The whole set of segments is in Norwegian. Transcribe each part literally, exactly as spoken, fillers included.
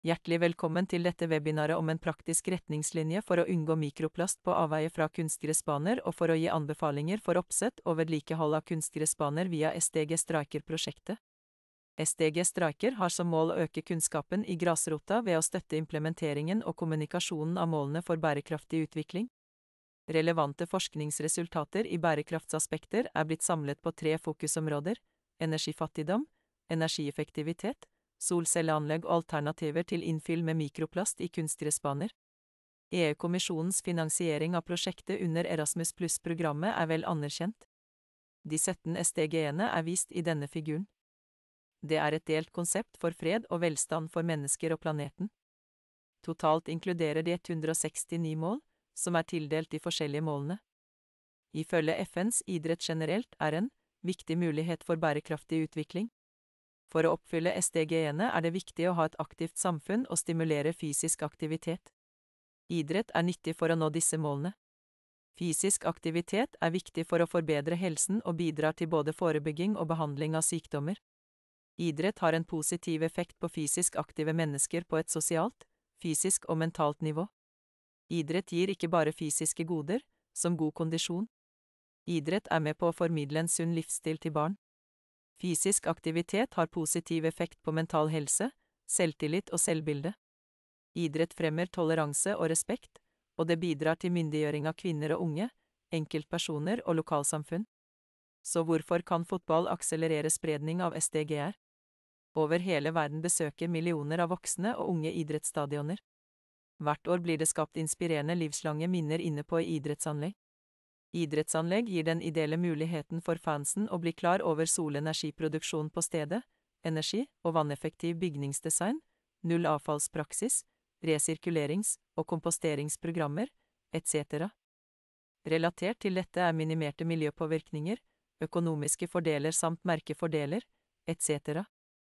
Hjertelig velkommen til dette webinaret om en praktisk retningslinje for å unngå mikroplast på avveie fra kunstgressbaner og for å gi anbefalinger for oppsett og vedlikehold av kunstgressbaner via S D G Striker-prosjektet. S D G Striker har som mål å øke kunnskapen i grasrota ved å støtte implementeringen og kommunikasjonen av målene for bærekraftig utvikling. Relevante forskningsresultater i bærekraftsaspekter er blitt samlet på tre fokusområder: energifattigdom, energieffektivitet, solcelleanlegg og alternativer til innfyll med mikroplast i kunstgressbaner. E U-kommisjonens finansiering av prosjektet under Erasmus Plus-programmet er vel anerkjent. De sytten S D G-ene er vist i denne figuren. Det er et delt konsept for fred og velstand for mennesker og planeten. Totalt inkluderer de ett hundre sekstini mål, som er tildelt de forskjellige målene. Ifølge F N's idrett generelt er en viktig mulighet for bærekraftig utvikling. For å oppfylle S D G-ene er det viktig å ha et aktivt samfunn og stimulere fysisk aktivitet. Idrett er nyttig for å nå disse målene. Fysisk aktivitet er viktig for å forbedre helsen og bidrar til både forebygging og behandling av sykdommer. Idrett har en positiv effekt på fysisk aktive mennesker på et sosialt, fysisk og mentalt nivå. Idrett gir ikke bare fysiske goder, som god kondisjon. Idrett er med på å formidle en sunn livsstil til barn. Fysisk aktivitet har positiv effekt på mental helse, selvtillit og selvbilde. Idrett fremmer toleranse og respekt, og det bidrar til myndiggjøring av kvinner og unge, enkeltpersoner og lokalsamfunn. Så hvorfor kan fotball akselerere spredning av S D G-er? Over hele verden besøker millioner av voksne og unge idrettsstadioner. Hvert år blir det skapt inspirerende livslange minner inne på idrettsanlegg. Idrettsanlegg gir den ideelle muligheten for fansen å bli klar over solenergiproduksjon på stedet, energi- og vanneffektiv bygningsdesign, null avfallspraksis, resirkulerings- og komposteringsprogrammer, et cetera. Relatert til dette er minimerte miljøpåvirkninger, økonomiske fordeler samt merkefordeler, et cetera.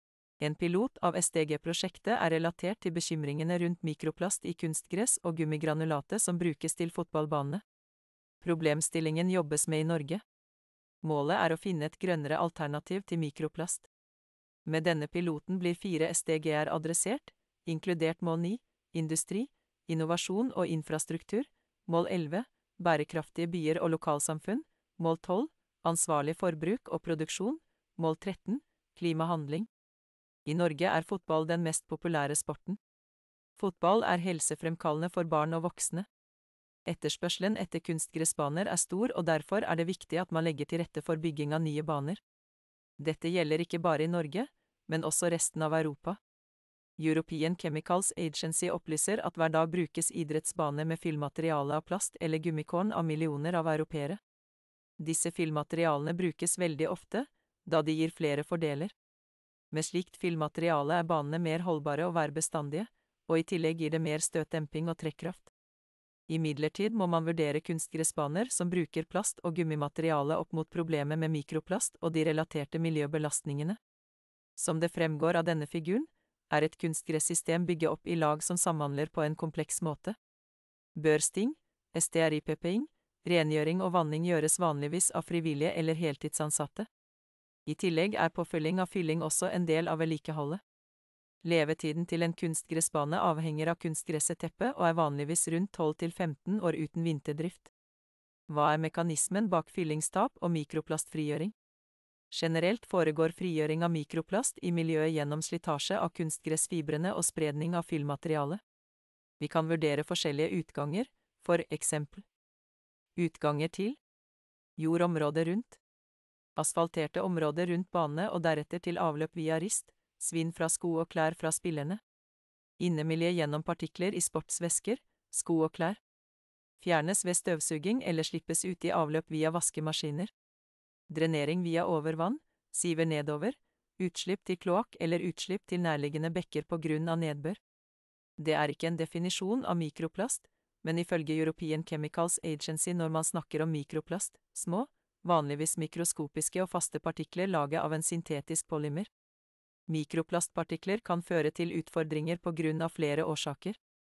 En pilot av S D G-prosjektet er relatert til bekymringene rundt mikroplast i kunstgress og gummigranulate som brukes til fotballbanene. Problemstillingen jobbes med i Norge. Målet er å finne et grønnere alternativ til mikroplast. Med denne piloten blir fire S D G-er adressert, inkludert mål ni, industri, innovasjon og infrastruktur, mål elleve, bærekraftige byer og lokalsamfunn, mål tolv, ansvarlig forbruk og produksjon, mål tretten, klimahandling. I Norge er fotball den mest populære sporten. Fotball er helsefremkallende for barn og voksne. Etterspørselen etter kunstgressbaner er stor, og derfor er det viktig at man legger til rette for bygging av nye baner. Dette gjelder ikke bare i Norge, men også resten av Europa. European Chemicals Agency opplyser at hver dag brukes idrettsbaner med fyllmateriale av plast eller gummikorn av millioner av europeere. Disse fyllmaterialene brukes veldig ofte, da de gir flere fordeler. Med slikt fyllmateriale er banene mer holdbare og værbestandige, og i tillegg gir det mer støtdemping og trekkraft. Imidlertid må man vurdere kunstgressbaner som bruker plast og gummimateriale opp mot problemet med mikroplast og de relaterte miljøbelastningene. Som det fremgår av denne figuren, er et kunstgressystem bygget opp i lag som samhandler på en kompleks måte. Børsting, stearipping, rengjøring og vanning gjøres vanligvis av frivillige eller heltidsansatte. I tillegg er påfylling av fylling også en del av vedlikeholdet. Levetiden til en kunstgressbane avhenger av kunstgresseteppet og er vanligvis rundt tolv til femten år uten vinterdrift. Hva er mekanismen bak fyllingstap og mikroplastfrigjøring? Generelt foregår frigjøring av mikroplast i miljøet gjennom slitasje av kunstgressfibrene og spredning av fyllmateriale. Vi kan vurdere forskjellige utganger, for eksempel. Utganger til jordområdet rundt. Asfalterte områder rundt banene og deretter til avløp via rist, svinn fra sko og klær fra spillerne. Innemiljø gjennom partikler i sportsvesker, sko og klær. Fjernes ved støvsuging eller slippes ut i avløp via vaskemaskiner. Drenering via overvann, siver nedover, utslipp til kloakk eller utslipp til nærliggende bekker på grunn av nedbør. Det er ikke en definisjon av mikroplast, men ifølge European Chemicals Agency når man snakker om mikroplast, små, vanligvis mikroskopiske og faste partikler laget av en syntetisk polymer. Mikroplastpartikler kan føre til utfordringer på grunn av flere årsaker.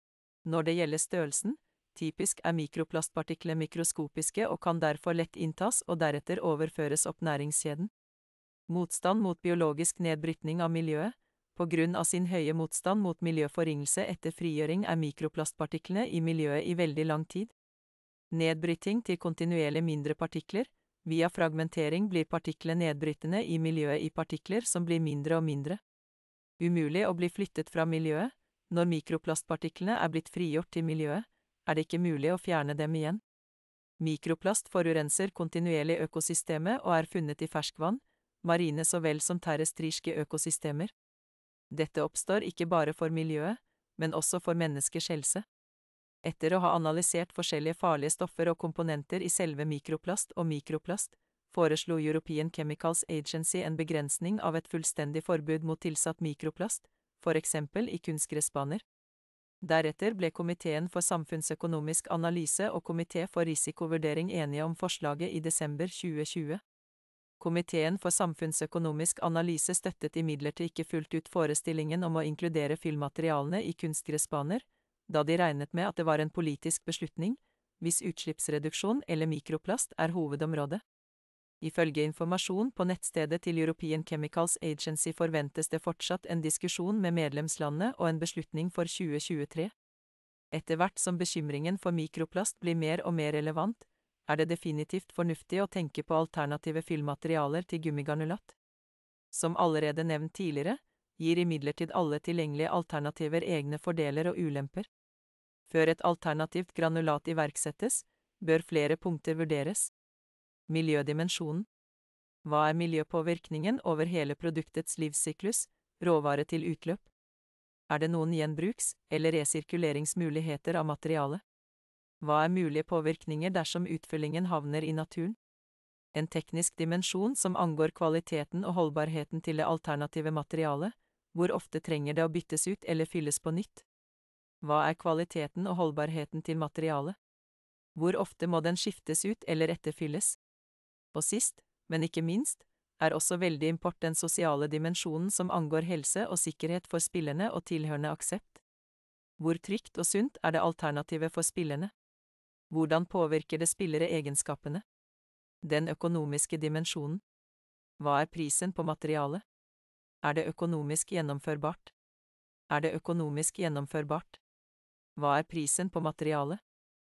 Når det gjelder størrelsen, typisk er mikroplastpartikler mikroskopiske og kan derfor lett inntas og deretter overføres opp næringskjeden. Motstand mot biologisk nedbrytning av miljøet, På grunn av sin høye motstand mot miljøforringelse etter frigjøring er mikroplastpartiklene i miljøet i veldig lang tid. Nedbryting til kontinuerlig mindre partikler. Via fragmentering blir partiklene nedbrytende i miljøet i partikler som blir mindre og mindre. Umulig å bli flyttet fra miljøet. Når mikroplastpartiklene er blitt frigjort til miljøet, er det ikke mulig å fjerne dem igjen. Mikroplast forurenser kontinuerlig økosystemet og er funnet i ferskvann, marine så vel som terrestriske økosystemer. Dette oppstår ikke bare for miljøet, men også for menneskers helse. Etter å ha analysert forskjellige farlige stoffer og komponenter i selve mikroplast og mikroplast, foreslo European Chemicals Agency en begrensning av et fullstendig forbud mot tilsatt mikroplast, for eksempel i kunstgressbaner. Deretter ble Komiteen for samfunnsøkonomisk analyse og Komité for risikovurdering enige om forslaget i desember tjue tjue. Komiteen for samfunnsøkonomisk analyse støttet imidlertid ikke fullt ut forestillingen om å inkludere fyllmaterialene i kunstgressbaner, da de regnet med at det var en politisk beslutning, hvis utslippsreduksjon eller mikroplast er hovedområdet. Ifølge informasjon på nettstedet til European Chemicals Agency forventes det fortsatt en diskusjon med medlemslandet og en beslutning for tjue tjuetre. Etter hvert som bekymringen for mikroplast blir mer og mer relevant, er det definitivt fornuftig å tenke på alternative fyllmaterialer til gummigranulat. Som allerede nevnt tidligere, gir imidlertid alle tilgjengelige alternativer egne fordeler og ulemper. Før et alternativt granulat iverksettes, bør flere punkter vurderes. Miljødimensjonen. Hva er miljøpåvirkningen over hele produktets livssyklus, råvare til utløp? Er det noen gjenbruks- eller resirkuleringsmuligheter av materialet? Hva er mulige påvirkninger dersom utfyllingen havner i naturen? En teknisk dimensjon som angår kvaliteten og holdbarheten til det alternative materialet, hvor ofte trenger det å byttes ut eller fylles på nytt? Hva er kvaliteten og holdbarheten til materialet? Hvor ofte må den skiftes ut eller etterfylles? Og sist, men ikke minst, er også veldig import den sosiale dimensjonen som angår helse og sikkerhet for spillerne og tilhørende aksept. Hvor trygt og sunt er det alternativet for spillerne? Hvordan påvirker det spillere egenskapene? Den økonomiske dimensjonen. Hva er prisen på materialet? Er det økonomisk gjennomførbart? Er det økonomisk gjennomførbart? Hva er prisen på materialet?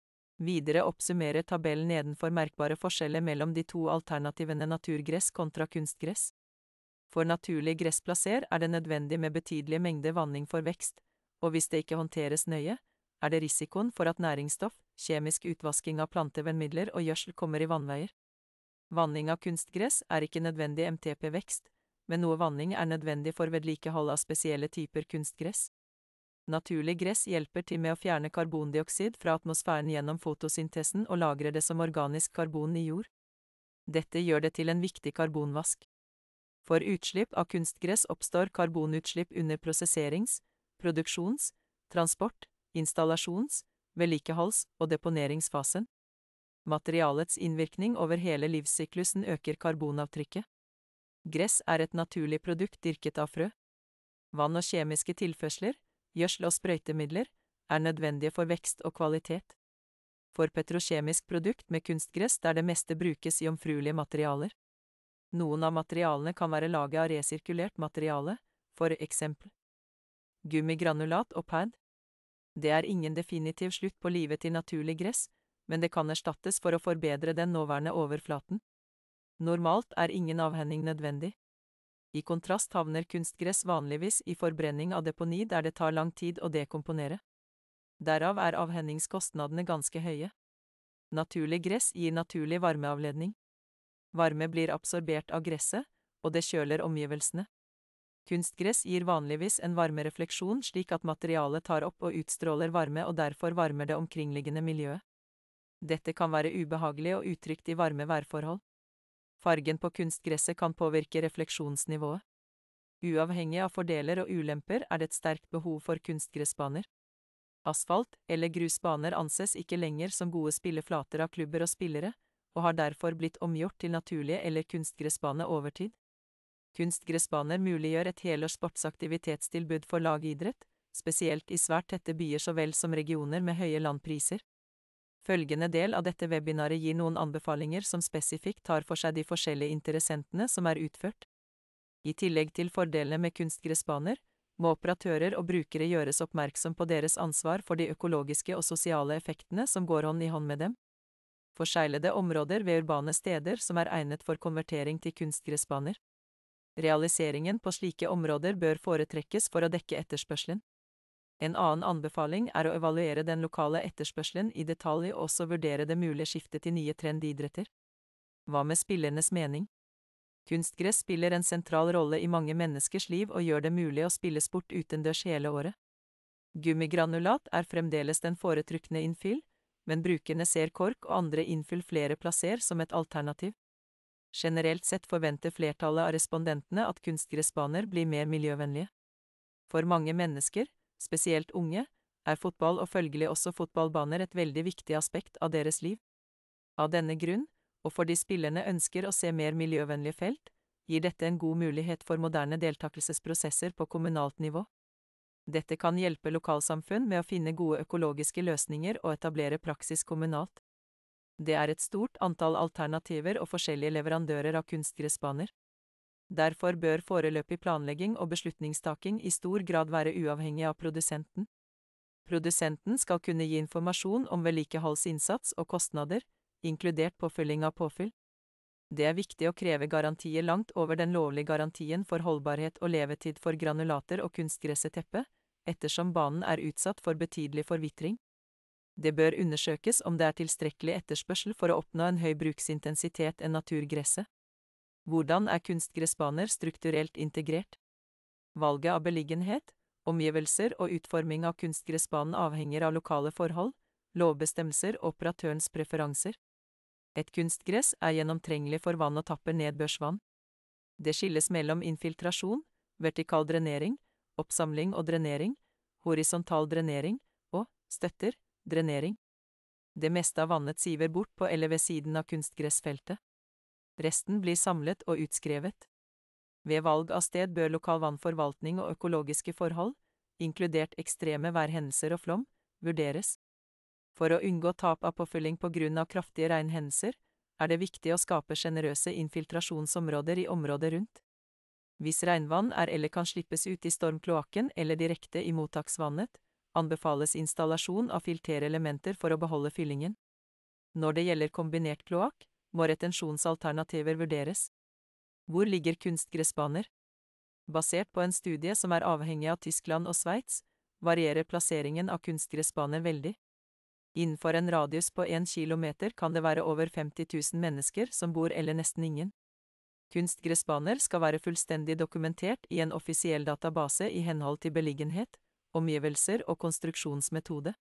Videre oppsummerer tabellen nedenfor merkbare forskjeller mellom de to alternativene naturgress kontra kunstgress. For naturlig gressplasser er det nødvendig med betydelige mengder vanning for vekst, og hvis det ikke håndteres nøye, er det risikoen for at næringsstoff, kjemisk utvasking av plantevernmidler og gjødsel kommer i vannveier. Vanning av kunstgress er ikke nødvendig M T P-vekst, men noe vanning er nødvendig for vedlikehold av spesielle typer kunstgress. Naturlig gress hjelper til med å fjerne karbondioksid fra atmosfæren gjennom fotosyntesen og lagrer det som organisk karbon i jord. Dette gjør det til en viktig karbonvask. For utslipp av kunstgress oppstår karbonutslipp under prosesserings-, produksjons-, transport-, installasjons-, vedlikeholds- og deponeringsfasen. Materialets innvirkning over hele livssyklusen øker karbonavtrykket. Gress er et naturlig produkt dyrket av frø. Vann og kjemiske tilførsler, gjødsel og sprøytemidler, er nødvendige for vekst og kvalitet. For petrokjemisk produkt med kunstgress der det meste brukes i jomfruelige materialer. Noen av materialene kan være laget av resirkulert materiale, for eksempel gummigranulat og pad. Det er ingen definitiv slutt på livet til naturlig gress, men det kan erstattes for å forbedre den nåværende overflaten. Normalt er ingen avhenning nødvendig. I kontrast havner kunstgress vanligvis i forbrenning av deponi der det tar lang tid å dekomponere. Derav er avhenningskostnadene ganske høye. Naturlig gress gir naturlig varmeavledning. Varme blir absorbert av gresset, og det kjøler omgivelsene. Kunstgress gir vanligvis en varmerefleksjon slik at materialet tar opp og utstråler varme og derfor varmer det omkringliggende miljøet. Dette kan være ubehagelig og utrygt i varme værforhold. Fargen på kunstgresset kan påvirke refleksjonsnivået. Uavhengig av fordeler og ulemper er det et sterkt behov for kunstgressbaner. Asfalt- eller grusbaner anses ikke lenger som gode spilleflater av klubber og spillere, og har derfor blitt omgjort til naturlige eller kunstgressbane over tid. Kunstgressbaner muliggjør et helårs sportsaktivitetstilbud for lagidrett, spesielt i svært tette byer så vel som regioner med høye landpriser. Følgende del av dette webinaret gir noen anbefalinger som spesifikt tar for seg de forskjellige interessentene som er utført. I tillegg til fordelene med kunstgressbaner, må operatører og brukere gjøres oppmerksom på deres ansvar for de økologiske og sosiale effektene som går hånd i hånd med dem. Forseglede områder ved urbane steder som er egnet for konvertering til kunstgressbaner. Realiseringen på slike områder bør foretrekkes for å dekke etterspørselen. En annen anbefaling er å evaluere den lokale etterspørselen i detalj og også vurdere det mulige skiftet til nye trendidretter. Hva med spillernes mening? Kunstgress spiller en sentral rolle i mange menneskers liv og gjør det mulig å spille sport utendørs hele året. Gummigranulat er fremdeles den foretrukne innfyll, men brukerne ser kork og andre innfyll flere plasser som et alternativ. Generelt sett forventer flertallet av respondentene at kunstgressbaner blir mer miljøvennlige. For mange mennesker, spesielt unge, er fotball og følgelig også fotballbaner et veldig viktig aspekt av deres liv. Av denne grunn, og fordi spillerne ønsker å se mer miljøvennlige felt, gir dette en god mulighet for moderne deltakelsesprosesser på kommunalt nivå. Dette kan hjelpe lokalsamfunn med å finne gode økologiske løsninger og etablere praksis kommunalt. Det er et stort antall alternativer og forskjellige leverandører av kunstgressbaner. Derfor bør foreløpig planlegging og beslutningstaking i stor grad være uavhengig av produsenten. Produsenten skal kunne gi informasjon om vedlikeholdsinnsats og kostnader, inkludert påfylling av påfyll. Det er viktig å kreve garantier langt over den lovlige garantien for holdbarhet og levetid for granulater og kunstgresseteppe, ettersom banen er utsatt for betydelig forvitring. Det bør undersøkes om det er tilstrekkelig etterspørsel for å oppnå en høy bruksintensitet enn naturgresset. Hvordan er kunstgressbaner strukturelt integrert? Valget av beliggenhet, omgivelser og utforming av kunstgressbanen avhenger av lokale forhold, lovbestemmelser og operatørens preferanser. Et kunstgress er gjennomtrengelig for vann og tapper nedbørsvann. Det skilles mellom infiltrasjon, vertikal drenering, oppsamling og drenering, horisontal drenering og, støtter, drenering. Det meste av vannet siver bort på eller ved siden av kunstgressfeltet. Resten blir samlet og utskrevet. Ved valg av sted bør lokal vannforvaltning og økologiske forhold, inkludert ekstreme værhendelser og flom, vurderes. For å unngå tap av påfylling på grunn av kraftige regnhendelser, er det viktig å skape generøse infiltrasjonsområder i området rundt. Hvis regnvann er eller kan slippes ut i stormkloakken eller direkte i mottaksvannet, anbefales installasjon av filterelementer for å beholde fyllingen. Når det gjelder kombinert kloakk, må retensjonsalternativer vurderes. Hvor ligger kunstgressbaner? Basert på en studie som er avhengig av Tyskland og Sveits, varierer plasseringen av kunstgressbaner veldig. Innenfor en radius på en kilometer kan det være over femti tusen mennesker som bor eller nesten ingen. Kunstgressbaner skal være fullstendig dokumentert i en offisiell database i henhold til beliggenhet, omgivelser og konstruksjonsmetode.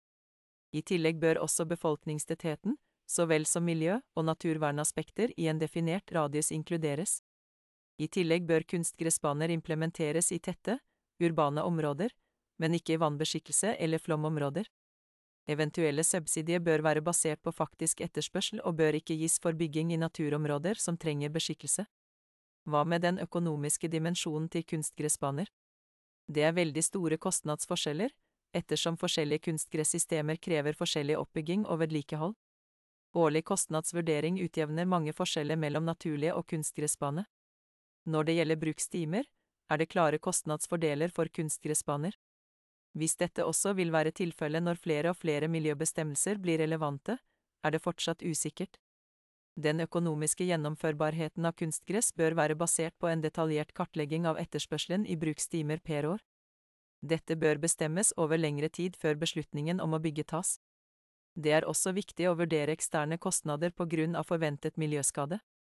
I tillegg bør også befolkningstettheten, så vel som miljø- og naturvernaspekter i en definert radius inkluderes. I tillegg bør kunstgressbaner implementeres i tette, urbane områder, men ikke i vannbeskikkelse eller flomområder. Eventuelle subsidier bør være basert på faktisk etterspørsel og bør ikke gis for bygging i naturområder som trenger beskikkelse. Hva med den økonomiske dimensjonen til kunstgressbaner? Det er veldig store kostnadsforskjeller, ettersom forskjellige kunstgressystemer krever forskjellig oppbygging og vedlikehold. Årlig kostnadsvurdering utjevner mange forskjeller mellom naturlige og kunstgressbane. Når det gjelder brukstimer, er det klare kostnadsfordeler for kunstgressbaner. Hvis dette også vil være tilfellet når flere og flere miljøbestemmelser blir relevante, er det fortsatt usikkert. Den økonomiske gjennomførbarheten av kunstgress bør være basert på en detaljert kartlegging av etterspørselen i brukstimer per år. Dette bør bestemmes over lengre tid før beslutningen om å bygge tas. Det er også viktig å vurdere eksterne kostnader på grunn av forventet miljøskade.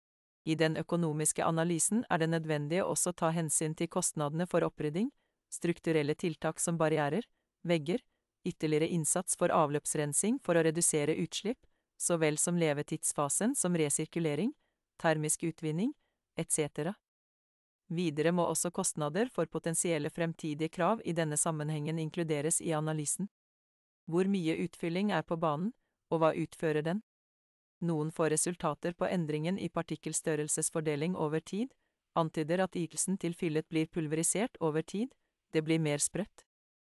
I den økonomiske analysen er det nødvendig å også ta hensyn til kostnadene for opprydding, strukturelle tiltak som barrierer, vegger, ytterligere innsats for avløpsrensing for å redusere utslipp, så vel som levetidsfasen som resirkulering, termisk utvinning, et cetera. Videre må også kostnader for potensielle fremtidige krav i denne sammenhengen inkluderes i analysen. Hvor mye utfylling er på banen, og hva utfører den? Noen får resultater på endringen i partikkelstørrelsesfordeling over tid, antyder at ytelsen til fyllet blir pulverisert over tid, det blir mer sprøtt.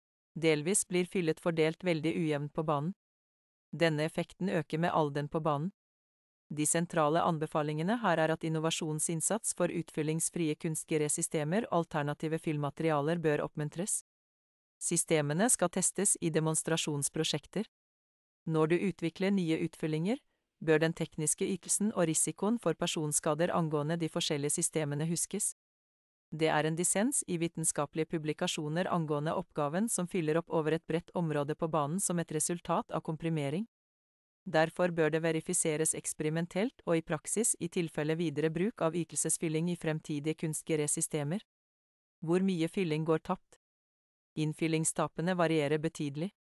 Delvis blir fyllet fordelt veldig ujevnt på banen. Denne effekten øker med alderen på banen. De sentrale anbefalingene her er at innovasjonsinnsats for utfyllingsfrie kunstgeresystemer og alternative fyllmaterialer bør oppmuntres. Systemene skal testes i demonstrasjonsprosjekter. Når du utvikler nye utfyllinger, bør den tekniske ytelsen og risikoen for personskader angående de forskjellige systemene huskes. Det er en dissens i vitenskapelige publikasjoner angående oppgaven som fyller opp over et bredt område på banen som et resultat av komprimering. Derfor bør det verifiseres eksperimentelt og i praksis i tilfelle videre bruk av ytelsesfylling i fremtidige kunstgeresystemer. Hvor mye fylling går tapt? Innfyllingstapene varierer betydelig.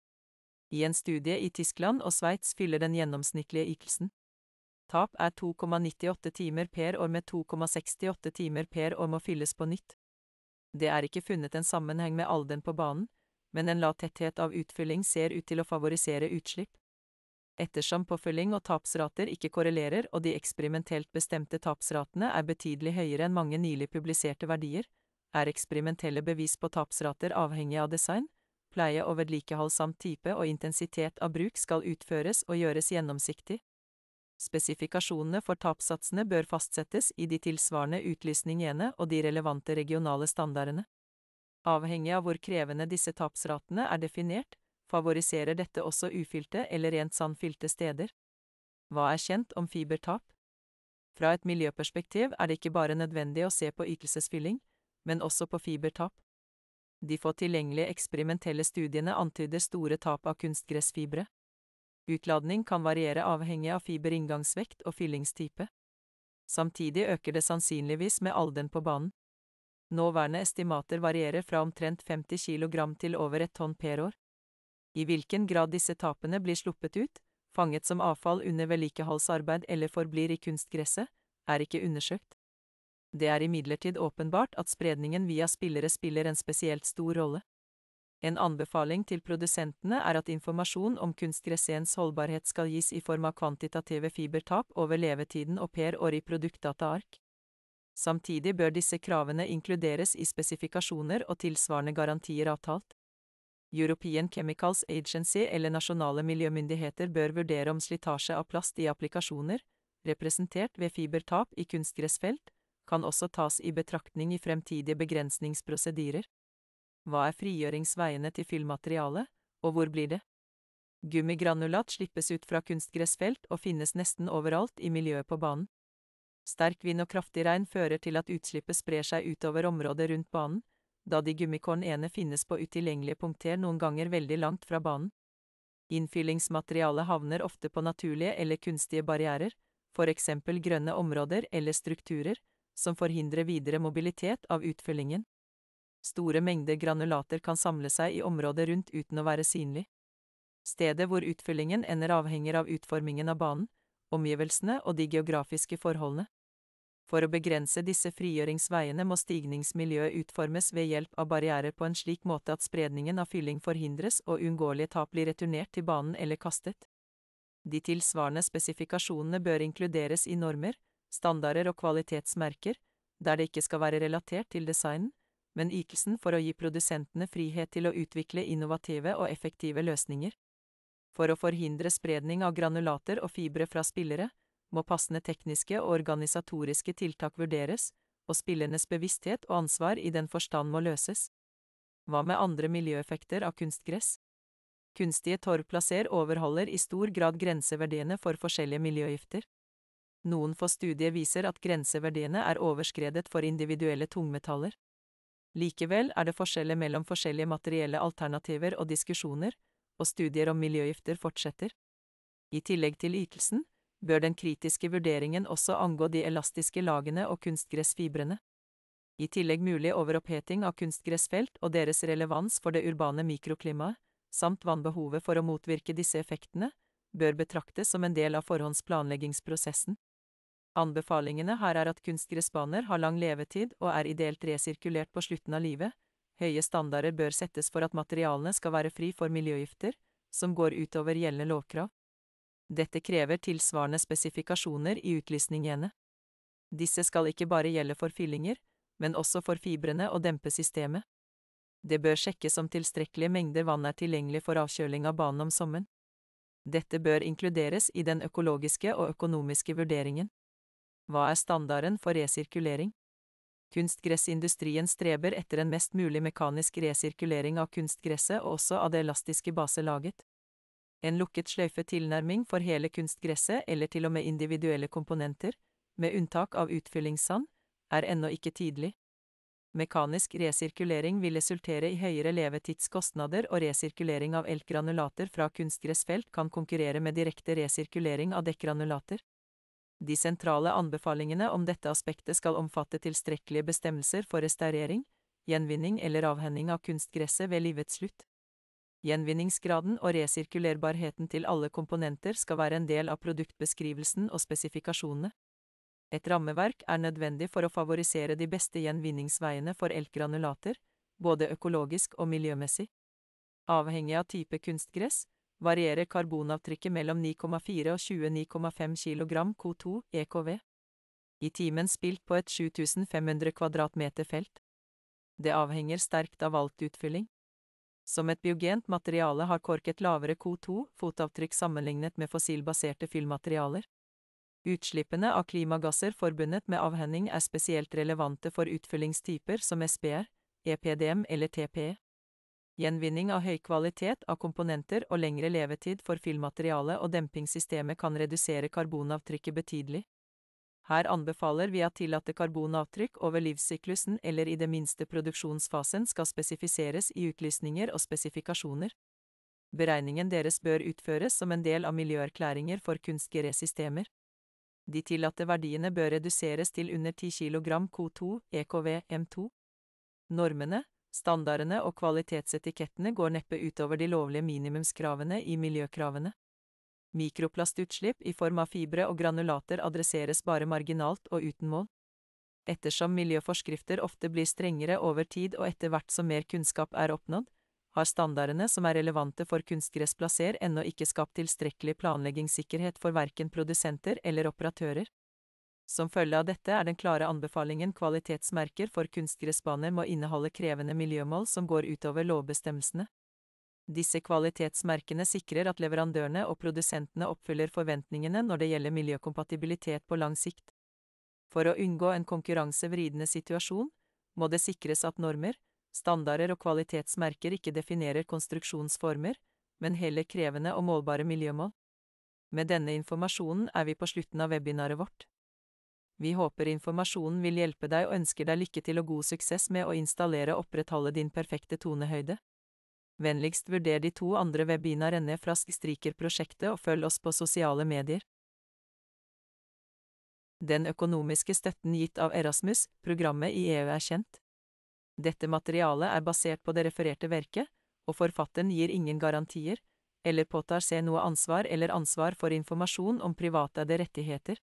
I en studie i Tyskland og Sveits fyller den gjennomsnittlige ytelsen. Tap er to komma nittiåtte timer per år med to komma sekstiåtte timer per år må fylles på nytt. Det er ikke funnet en sammenheng med alderen på banen, men en lav tetthet av utfylling ser ut til å favorisere utslipp. Ettersom påfylling og tapsrater ikke korrelerer og de eksperimentelt bestemte tapsratene er betydelig høyere enn mange nylig publiserte verdier, er eksperimentelle bevis på tapsrater avhengig av design, pleie og vedlikehold samt type og intensitet av bruk skal utføres og gjøres gjennomsiktig. Spesifikasjonene for tapssatsene bør fastsettes i de tilsvarende utlysningene og de relevante regionale standardene. Avhengig av hvor krevende disse tapsratene er definert, favoriserer dette også ufylte eller rent sandfylte steder. Hva er kjent om fibertap? Fra et miljøperspektiv er det ikke bare nødvendig å se på ytelsesfylling, men også på fibertap. De få tilgjengelige eksperimentelle studiene antyder store tap av kunstgressfibre. Utladning kan variere avhengig av fiberinngangsvekt og fyllingstype. Samtidig øker det sannsynligvis med alderen på banen. Nåværende estimater varierer fra omtrent femti kilogram til over et tonn per år. I hvilken grad disse tapene blir sluppet ut, fanget som avfall under vedlikeholdsarbeid eller forblir i kunstgresset, er ikke undersøkt. Det er imidlertid åpenbart at spredningen via spillere spiller en spesielt stor rolle. En anbefaling til produsentene er at informasjon om kunstgressens holdbarhet skal gis i form av kvantitative fibertap over levetiden og per år i produktdataark. Samtidig bør disse kravene inkluderes i spesifikasjoner og tilsvarende garantier avtalt. European Chemicals Agency eller nasjonale miljømyndigheter bør vurdere om slitasje av plast i applikasjoner, representert ved fibertap i kunstgressfelt, kan også tas i betraktning i fremtidige begrensningsprosedyrer. Hva er frigjøringsveiene til fyllmaterialet, og hvor blir det? Gummigranulat slippes ut fra kunstgressfelt og finnes nesten overalt i miljøet på banen. Sterk vind og kraftig regn fører til at utslippet sprer seg utover området rundt banen, da de gummikornene finnes på utilgjengelige punkter noen ganger veldig langt fra banen. Innfyllingsmaterialet havner ofte på naturlige eller kunstige barrierer, for eksempel grønne områder eller strukturer, som forhindrer videre mobilitet av utfyllingen. Store mengder granulater kan samle seg i området rundt uten å være synlig. Stedet hvor utfyllingen ender avhenger av utformingen av banen, omgivelsene og de geografiske forholdene. For å begrense disse frigjøringsveiene må stigningsmiljøet utformes ved hjelp av barrierer på en slik måte at spredningen av fylling forhindres og uunngåelige tap blir returnert til banen eller kastet. De tilsvarende spesifikasjonene bør inkluderes i normer, standarder og kvalitetsmerker, der det ikke skal være relatert til designen, men ytelsen for å gi produsentene frihet til å utvikle innovative og effektive løsninger. For å forhindre spredning av granulater og fibre fra spillere, må passende tekniske og organisatoriske tiltak vurderes, og spillernes bevissthet og ansvar i den forstand må løses. Hva med andre miljøeffekter av kunstgress? Kunstige torvplasser overholder i stor grad grenseverdiene for forskjellige miljøgifter. Noen få studier viser at grenseverdiene er overskredet for individuelle tungmetaller. Likevel er det forskjeller mellom forskjellige materielle alternativer og diskusjoner, og studier om miljøgifter fortsetter. I tillegg til ytelsen, bør den kritiske vurderingen også angå de elastiske lagene og kunstgressfibrene. I tillegg mulig overoppheting av kunstgressfelt og deres relevans for det urbane mikroklimaet, samt vannbehovet for å motvirke disse effektene, bør betraktes som en del av forhåndsplanleggingsprosessen. Anbefalingene her er at kunstgressbaner har lang levetid og er ideelt resirkulert på slutten av livet. Høye standarder bør settes for at materialene skal være fri for miljøgifter, som går utover gjeldende lovkrav. Dette krever tilsvarende spesifikasjoner i utlysningene. Disse skal ikke bare gjelde for fyllinger, men også for fibrene og dempesystemet. Det bør sjekkes om tilstrekkelige mengder vann er tilgjengelig for avkjøling av banen om sommeren. Dette bør inkluderes i den økologiske og økonomiske vurderingen. Hva er standarden for resirkulering? Kunstgressindustrien streber etter en mest mulig mekanisk resirkulering av kunstgresset og også av det elastiske baselaget. En lukket sløyfe tilnærming for hele kunstgresset eller til og med individuelle komponenter, med unntak av utfyllingssand, er ennå ikke tidlig. Mekanisk resirkulering vil resultere i høyere levetidskostnader, og resirkulering av elggranulater fra kunstgressfelt kan konkurrere med direkte resirkulering av dekkgranulater. De sentrale anbefalingene om dette aspektet skal omfatte tilstrekkelige bestemmelser for restaurering, gjenvinning eller avhending av kunstgresset ved livets slutt. Gjenvinningsgraden og resirkulerbarheten til alle komponenter skal være en del av produktbeskrivelsen og spesifikasjonene. Et rammeverk er nødvendig for å favorisere de beste gjenvinningsveiene for elggranulater, både økologisk og miljømessig. Avhengig av type kunstgress, varierer karbonavtrykket mellom ni komma fire og tjueni komma fem kilogram K to E K V. I timen spilt på et sju tusen fem hundre kvadratmeter felt. Det avhenger sterkt av valgt utfylling. Som et biogent materiale har kork et lavere K to fotavtrykk sammenlignet med fossilbaserte fyllmaterialer. Utslippene av klimagasser forbundet med avhending er spesielt relevante for utfyllingstyper som S B R, E P D M eller T P E. Gjenvinning av høy kvalitet av komponenter og lengre levetid for fyllmateriale og dempingssystemet kan redusere karbonavtrykket betydelig. Her anbefaler vi at tillatte karbonavtrykk over livssyklusen eller i det minste produksjonsfasen skal spesifiseres i utlysninger og spesifikasjoner. Beregningen deres bør utføres som en del av miljøerklæringer for kunstgressystemer. De tillatte verdiene bør reduseres til under ti kilogram K to E K V M to. Normene, standardene og kvalitetsetikettene går neppe utover de lovlige minimumskravene i miljøkravene. Mikroplastutslipp i form av fibre og granulater adresseres bare marginalt og uten mål. Ettersom miljøforskrifter ofte blir strengere over tid og etter hvert som mer kunnskap er oppnådd, har standardene som er relevante for kunstgressplasser ennå ikke skapt tilstrekkelig planleggingssikkerhet for verken produsenter eller operatører. Som følge av dette er den klare anbefalingen kvalitetsmerker for kunstgressbaner må inneholde krevende miljømål som går utover lovbestemmelsene. Disse kvalitetsmerkene sikrer at leverandørene og produsentene oppfyller forventningene når det gjelder miljøkompatibilitet på lang sikt. For å unngå en konkurransevridende situasjon, må det sikres at normer, standarder og kvalitetsmerker ikke definerer konstruksjonsformer, men heller krevende og målbare miljømål. Med denne informasjonen er vi på slutten av webinaret vårt. Vi håper informasjonen vil hjelpe deg og ønsker deg lykke til og god suksess med å installere og opprettholde din perfekte tonehøyde. Vennligst vurder de to andre webinarene fra Striker-prosjektet og følg oss på sosiale medier. Den økonomiske støtten gitt av Erasmus, programmet i E U er kjent. Dette materialet er basert på det refererte verket, og forfatteren gir ingen garantier, eller påtar seg noe ansvar eller ansvar for informasjon om privateide rettigheter.